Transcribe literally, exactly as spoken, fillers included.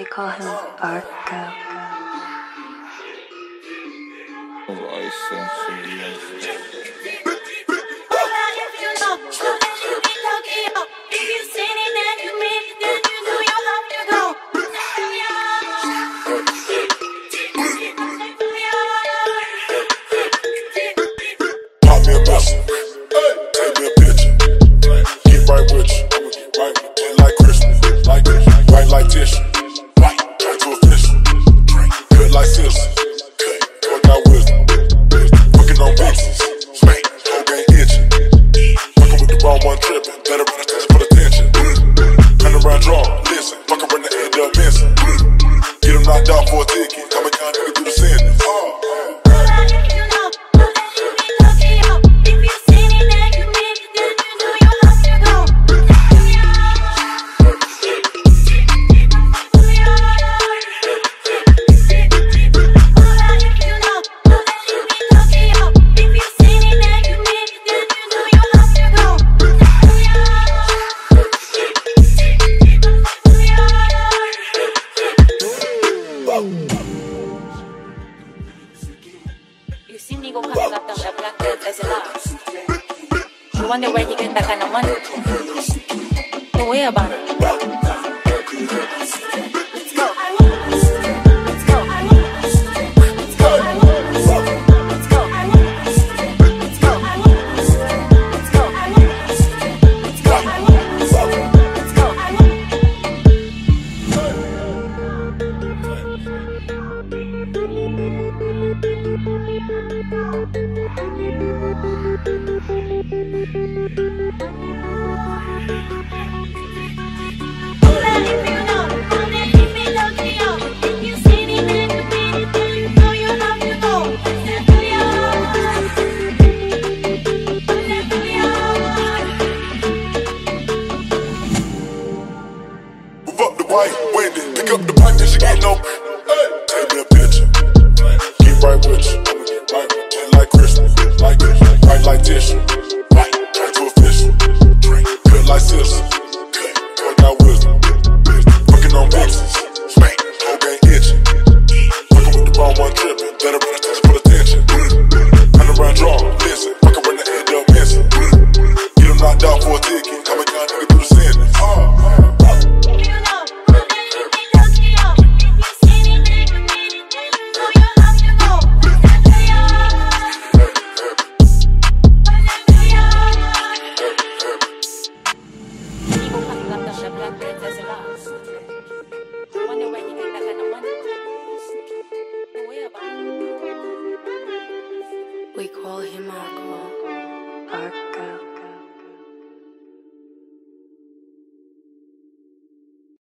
They call him Arco. Pop me a message, take me a picture, get right with you, I'ma get right with you. Like Christmas, like this, right like tissue, right, turn to official, cut like scissors, cut, work out wisdom, fucking on bitches, spank, whole gang itching, fucking with the wrong one tripping, better run attention for the tension, turn around, draw, listen, fucking run the end up missing, get him knocked out for a ticket, I'm a young nigga through the sentence. You see me go coming up down the black belt as a last. You wonder where you get that kind of money? Don't worry about it. Let's go. Let's go. Let's go. Let's go. Let's go. Let's go. Up the white, Wendy, pick up the pipe and she get no. Take me a picture, get right with you, I'ma get right with you. Like Christmas, like this, right like tissue, right, turn to official, cut like scissors, cut, work out wisdom, fucking on bitches, spank, whole gang itching, fucking with the wrong one tripping, better run attention for the tension, turn around, draw, listen, fucking run the end up missing, get him knocked out for a ticket, I'm a young nigga through the sentence. We call him Arco. Arco.